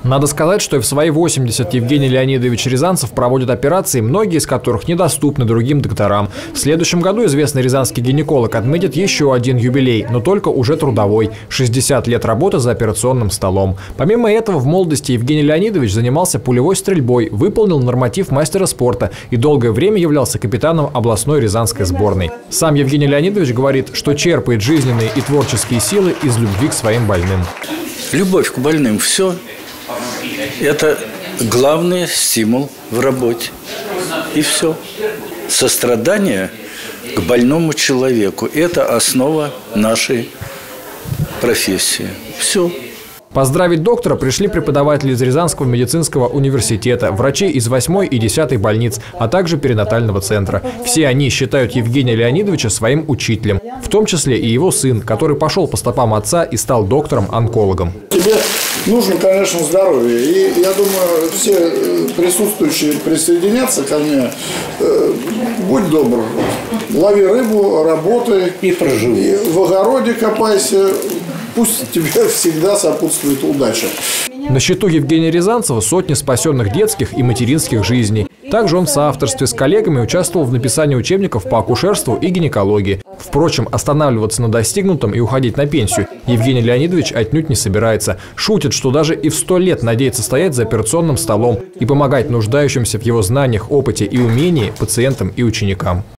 Надо сказать, что и в свои 80 Евгений Леонидович Рязанцев проводит операции, многие из которых недоступны другим докторам. В следующем году известный рязанский гинеколог отметит еще один юбилей, но только уже трудовой – 60 лет работы за операционным столом. Помимо этого, в молодости Евгений Леонидович занимался пулевой стрельбой, выполнил норматив мастера спорта и долгое время являлся капитаном областной рязанской сборной. Сам Евгений Леонидович говорит, что черпает жизненные и творческие силы из любви к своим больным. Любовь к больным – все. Это главный стимул в работе. И все. Сострадание к больному человеку – это основа нашей профессии. Все. Поздравить доктора пришли преподаватели из Рязанского медицинского университета, врачи из 8 и 10 больниц, а также перинатального центра. Все они считают Евгения Леонидовича своим учителем, в том числе и его сын, который пошел по стопам отца и стал доктором-онкологом. Тебе нужно, конечно, здоровье. И я думаю, все присутствующие присоединятся ко мне. Будь добр, лови рыбу, работай, и проживи. В огороде копайся. Пусть тебе всегда сопутствует удача. На счету Евгения Рязанцева сотни спасенных детских и материнских жизней. Также он в соавторстве с коллегами участвовал в написании учебников по акушерству и гинекологии. Впрочем, останавливаться на достигнутом и уходить на пенсию Евгений Леонидович отнюдь не собирается. Шутит, что даже и в 100 лет надеется стоять за операционным столом и помогать нуждающимся в его знаниях, опыте и умении пациентам и ученикам.